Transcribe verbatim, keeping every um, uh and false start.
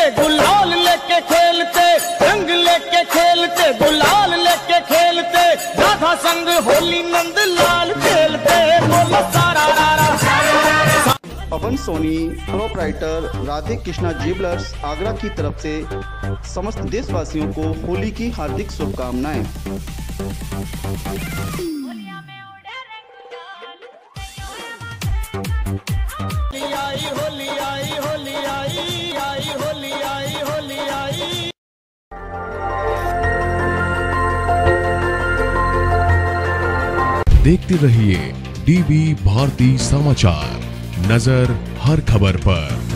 खेलते, गुलाल लेके खेलते, रंग लेके खेलते, गुलाल लेके खेलते, राधा संग होली नंद लाल खेलते, बोलो सारा रारा। पवन सोनी प्रोप्राइटर राधे कृष्णा ज्वेलर्स आगरा की तरफ से समस्त देशवासियों को होली की हार्दिक शुभकामनाएं। आई होली आई होली आई आई होली आई होली आई। देखते रहिए डीवी भारती समाचार, नजर हर खबर पर।